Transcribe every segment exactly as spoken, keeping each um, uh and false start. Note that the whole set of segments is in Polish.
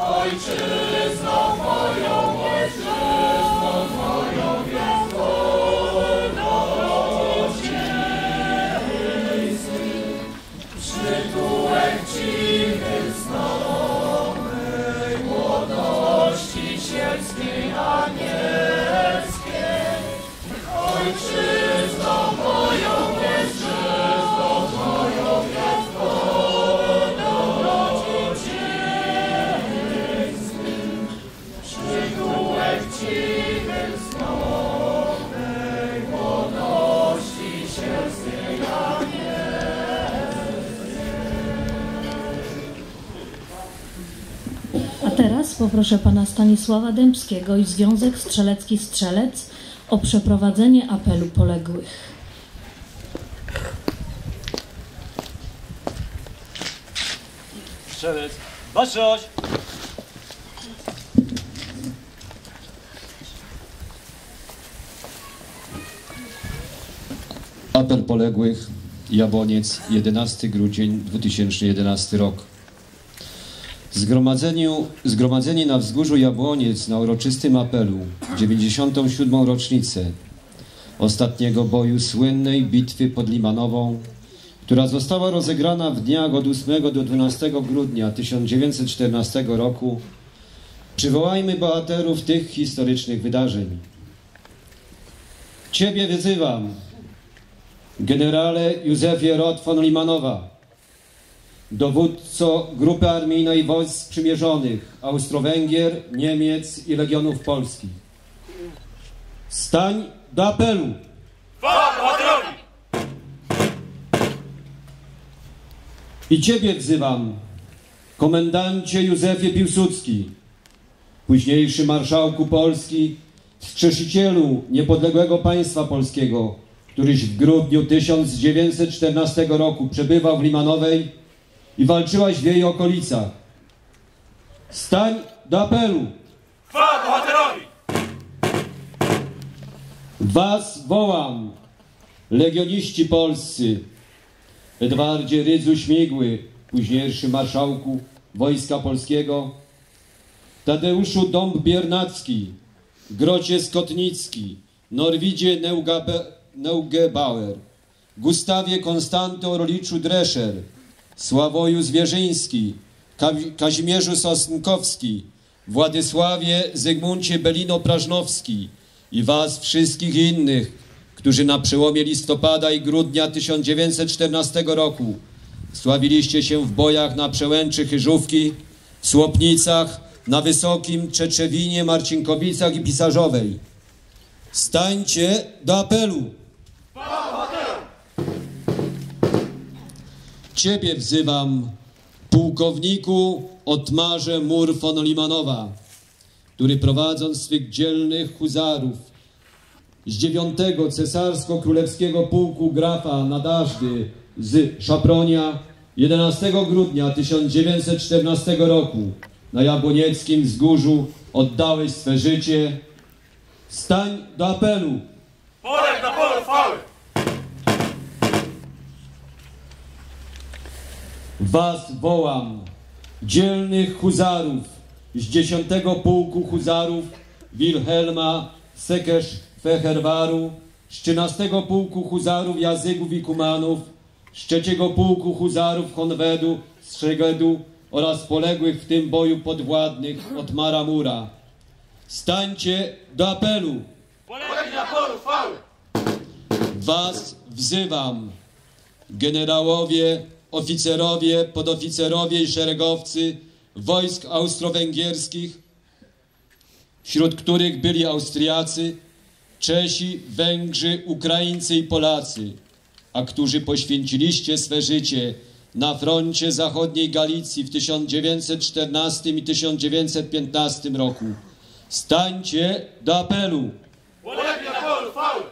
Ojczyzną moją, ojczyzną moją jest wolność jej swych. Przytułek cichy snom mej młodości sielskiej anielskiej. Ojczyzną moją, ojczyzną moją jest wolność jej swych. Przytułek cichy snom mej młodości sielskiej A teraz poproszę pana Stanisława Dębskiego i Związek Strzelecki Strzelec o przeprowadzenie apelu poległych. Strzelec, baczność! Apel poległych, Jabłoniec, jedenasty grudzień dwa tysiące jedenasty rok. Zgromadzeniu, zgromadzeni na wzgórzu Jabłoniec na uroczystym apelu w dziewięćdziesiątą siódmą rocznicę ostatniego boju słynnej bitwy pod Limanową, która została rozegrana w dniach od ósmego do dwunastego grudnia tysiąc dziewięćset czternastego roku, przywołajmy bohaterów tych historycznych wydarzeń. Ciebie wyzywam, generale Józefie Roth von Limanowa, dowódco grupy armijnej wojsk sprzymierzonych Austro-Węgier, Niemiec i Legionów Polskich. Stań do apelu! I Ciebie wzywam, komendancie Józefie Piłsudski, późniejszy marszałku Polski, wskrzesicielu niepodległego państwa polskiego, któryś w grudniu tysiąc dziewięćset czternastego roku przebywał w Limanowej i walczyłaś w jej okolicach. Stań do apelu! Chwała bohaterowi! Was wołam, legioniści polscy, Edwardzie Rydzu-Śmigły, późniejszy marszałku Wojska Polskiego, Tadeuszu Dąb-Biernacki, Grocie Skotnicki, Norwidzie Neugabe, Neugebauer, Gustawie Konstanty Orliczu Drescher, Sławoju Zwierzyński, Kazimierzu Sosnkowski, Władysławie Zygmuncie Belino-Prażnowski i was wszystkich innych, którzy na przełomie listopada i grudnia tysiąc dziewięćset czternastego roku sławiliście się w bojach na przełęczy Chyżówki, w Słopnicach, na Wysokim, Czeczewinie, Marcinkowicach i Pisarzowej. Stańcie do apelu! Ciebie wzywam, pułkowniku Otmarze Mur von Limanowa, który prowadząc swych dzielnych huzarów z dziewiątego Cesarsko-Królewskiego Pułku Grafa Nadaszdy z Szapronia jedenastego grudnia tysiąc dziewięćset czternastego roku na Jabłonieckim Wzgórzu oddałeś swe życie. Stań do apelu! Polek na polu chwały! Was wołam, dzielnych huzarów z dziesiątego Pułku Huzarów Wilhelma Sekesz-Feherwaru, z trzynastego Pułku Huzarów Jazygów i Kumanów, z trzeciego Pułku Huzarów Honwedu z Szegedu oraz poległych w tym boju podwładnych Otmara Mura. Stańcie do apelu! Polek na polu chwały! Was wzywam, generałowie, oficerowie, podoficerowie i szeregowcy wojsk austro-węgierskich, wśród których byli Austriacy, Czesi, Węgrzy, Ukraińcy i Polacy, a którzy poświęciliście swe życie na froncie zachodniej Galicji w tysiąc dziewięćset czternastym i tysiąc dziewięćset piętnastym roku. Stańcie do apelu! Polek na polu chwały!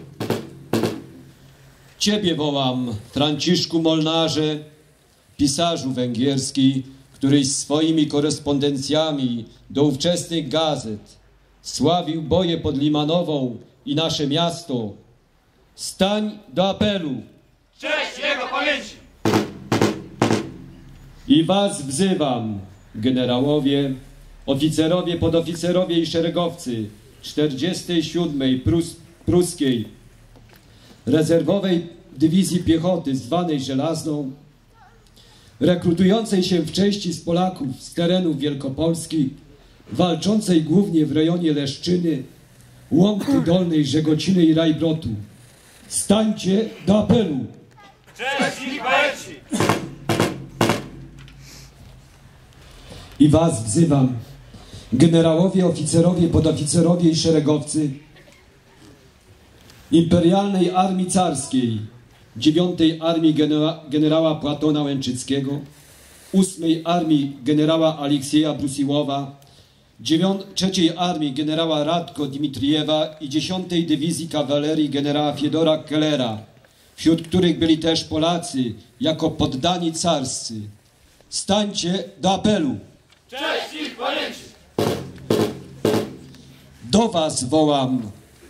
Ciebie wołam, Franciszku Molnarze, pisarzu węgierski, któryś swoimi korespondencjami do ówczesnych gazet sławił boje pod Limanową i nasze miasto. Stań do apelu! Cześć jego pamięci! I was wzywam, generałowie, oficerowie, podoficerowie i szeregowcy czterdziestej siódmej Prus Pruskiej Rezerwowej Dywizji Piechoty zwanej Żelazną, rekrutującej się w części z Polaków z terenów Wielkopolski, walczącej głównie w rejonie Leszczyny, Łąki Dolnej, Żegociny i Rajbrotu. Stańcie do apelu! Cześć i chwaleci! I was wzywam, generałowie, oficerowie, podoficerowie i szeregowcy Imperialnej Armii Carskiej, dziewiątej Armii genera generała Płatona Łęczyckiego, ósmej Armii generała Aleksieja Brusiłowa, trzeciej Armii generała Radko Dmitrijewa i dziesiątej Dywizji Kawalerii generała Fiedora Kellera, wśród których byli też Polacy jako poddani carscy. Stańcie do apelu! Cześć i chwaleci! Do was wołam!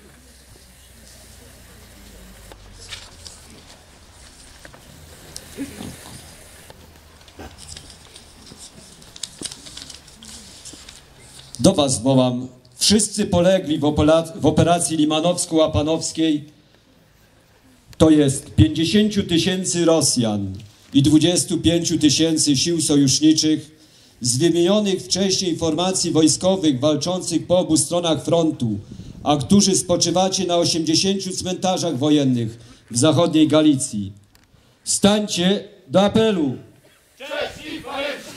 Do was wołam, wszyscy polegli w, w operacji limanowsko-łapanowskiej, to jest pięćdziesiąt tysięcy Rosjan i dwadzieścia pięć tysięcy sił sojuszniczych z wymienionych wcześniej formacji wojskowych walczących po obu stronach frontu, a którzy spoczywacie na osiemdziesięciu cmentarzach wojennych w zachodniej Galicji. Stańcie do apelu! Cześć i chwaleci!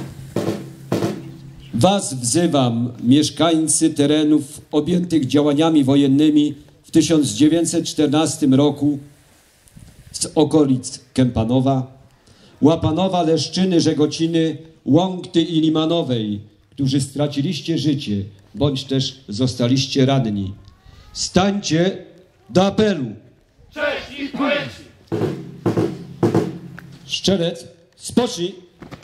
Was wzywam, mieszkańcy terenów objętych działaniami wojennymi w tysiąc dziewięćset czternastym roku z okolic Kępanowa, Łapanowa, Leszczyny, Żegociny, Łąkty i Limanowej, którzy straciliście życie, bądź też zostaliście ranni. Stańcie do apelu! Cześć i chwaleci! Strzelec, spocznij!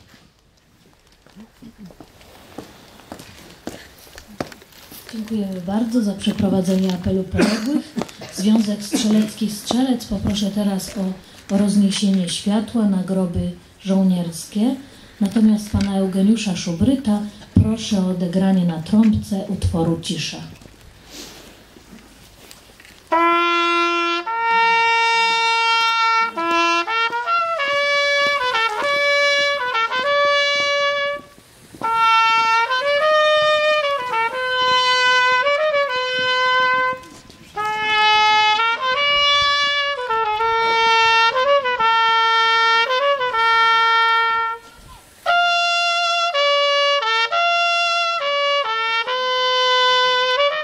Dziękujemy bardzo za przeprowadzenie apelu poległych. Związek Strzelecki Strzelec, poproszę teraz o, o rozniesienie światła na groby żołnierskie. Natomiast pana Eugeniusza Szubryta proszę o odegranie na trąbce utworu Cisza. Thank you.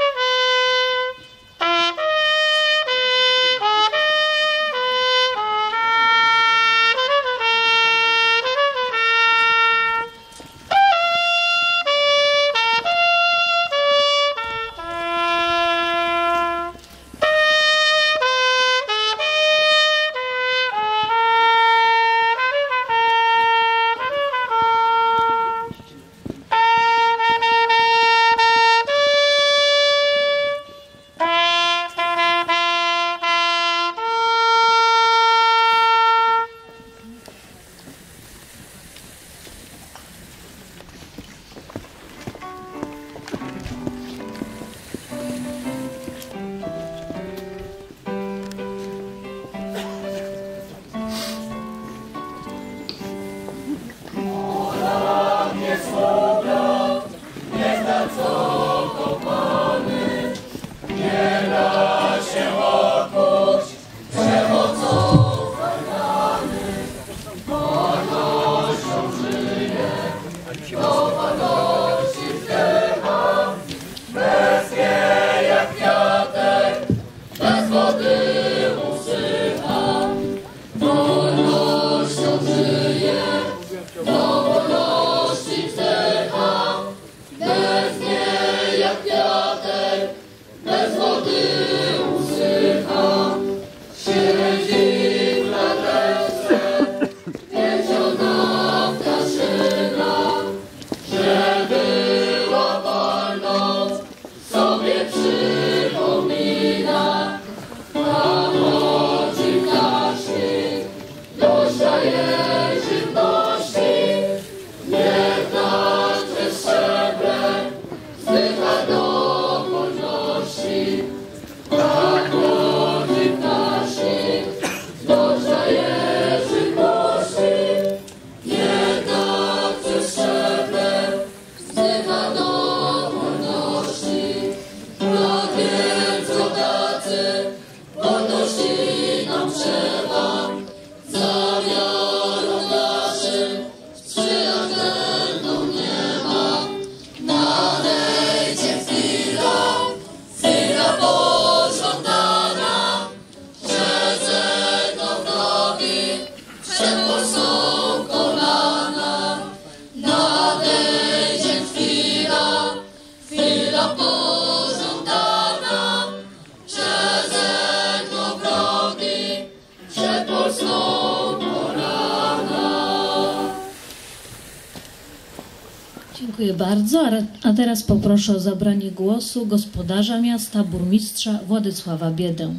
Dziękuję bardzo. A teraz poproszę o zabranie głosu gospodarza miasta, burmistrza Władysława Biedę.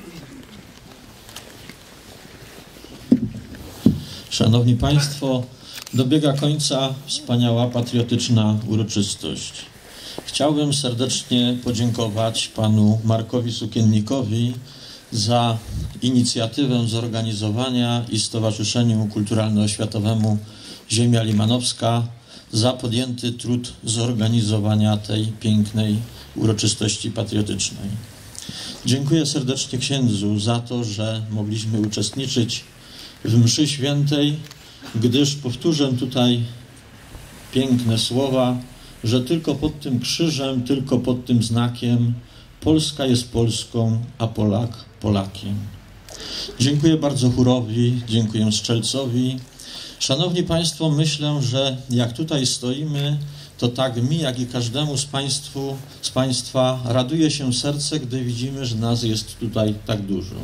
Szanowni Państwo, dobiega końca wspaniała patriotyczna uroczystość. Chciałbym serdecznie podziękować panu Markowi Sukiennikowi za inicjatywę zorganizowania i Stowarzyszeniu Kulturalno-Oświatowemu Ziemia Limanowska za podjęty trud zorganizowania tej pięknej uroczystości patriotycznej. Dziękuję serdecznie księdzu za to, że mogliśmy uczestniczyć w mszy świętej, gdyż powtórzę tutaj piękne słowa, że tylko pod tym krzyżem, tylko pod tym znakiem Polska jest Polską, a Polak Polakiem. Dziękuję bardzo chórowi, dziękuję Strzelcowi. Szanowni Państwo, myślę, że jak tutaj stoimy, to tak mi, jak i każdemu z, państwu, z Państwa raduje się serce, gdy widzimy, że nas jest tutaj tak dużo.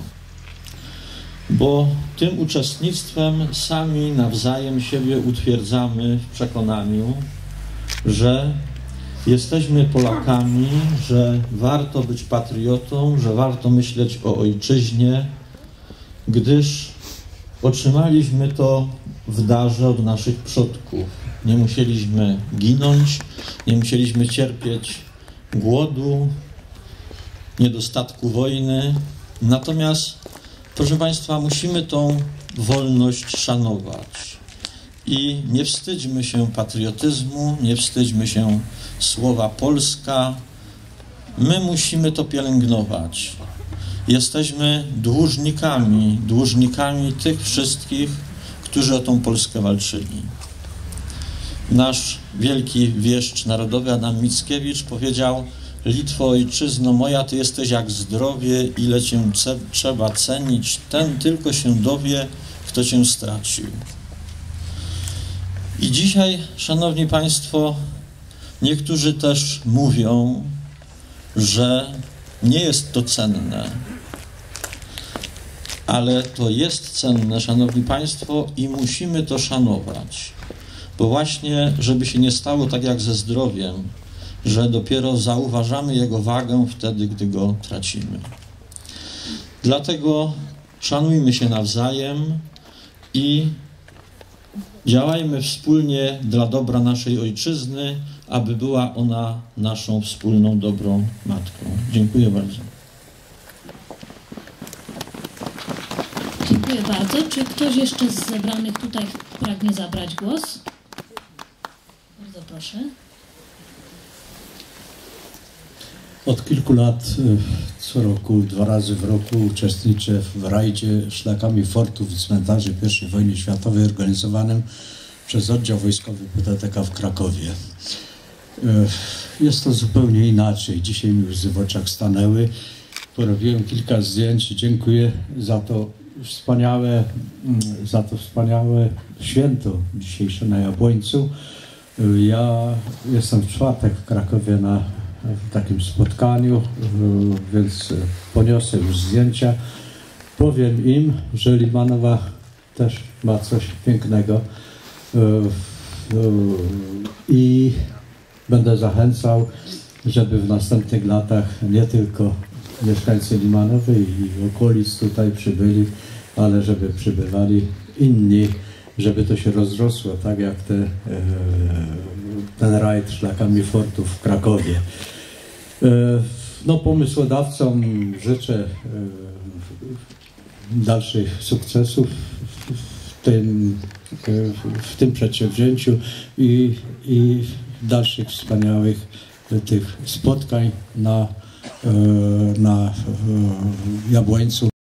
Bo tym uczestnictwem sami nawzajem siebie utwierdzamy w przekonaniu, że jesteśmy Polakami, że warto być patriotą, że warto myśleć o ojczyźnie, gdyż otrzymaliśmy to w darze od naszych przodków. Nie musieliśmy ginąć, nie musieliśmy cierpieć głodu, niedostatku wojny. Natomiast, proszę Państwa, musimy tą wolność szanować. I nie wstydźmy się patriotyzmu, nie wstydźmy się słowa Polska. My musimy to pielęgnować. Jesteśmy dłużnikami, dłużnikami tych wszystkich, którzy o tą Polskę walczyli. Nasz wielki wieszcz narodowy Adam Mickiewicz powiedział: Litwo, ojczyzno moja, ty jesteś jak zdrowie, ile cię trzeba cenić, ten tylko się dowie, kto cię stracił. I dzisiaj, szanowni Państwo, niektórzy też mówią, że nie jest to cenne. Ale to jest cenne, szanowni Państwo, i musimy to szanować. Bo właśnie, żeby się nie stało tak jak ze zdrowiem, że dopiero zauważamy jego wagę wtedy, gdy go tracimy. Dlatego szanujmy się nawzajem i działajmy wspólnie dla dobra naszej ojczyzny, aby była ona naszą wspólną dobrą matką. Dziękuję bardzo. Dziękuję bardzo. Czy ktoś jeszcze z zebranych tutaj pragnie zabrać głos? Bardzo proszę. Od kilku lat co roku, dwa razy w roku uczestniczę w rajdzie szlakami fortów i cmentarzy pierwszej wojny światowej organizowanym przez oddział wojskowy P T T K w Krakowie. Jest to zupełnie inaczej. Dzisiaj mi łzy w oczach stanęły. Porobiłem kilka zdjęć. Dziękuję za to wspaniałe, za to wspaniałe święto dzisiejsze na Jabłońcu. Ja jestem w czwartek w Krakowie na w takim spotkaniu, więc poniosę już zdjęcia. Powiem im, że Limanowa też ma coś pięknego i będę zachęcał, żeby w następnych latach nie tylko mieszkańcy Limanowej i okolic tutaj przybyli, ale żeby przybywali inni, żeby to się rozrosło, tak jak te, ten rajd szlakami fortów w Krakowie. No, pomysłodawcom życzę dalszych sukcesów w tym, w tym przedsięwzięciu i, i dalszych wspaniałych tych spotkań na, na Jabłońcu.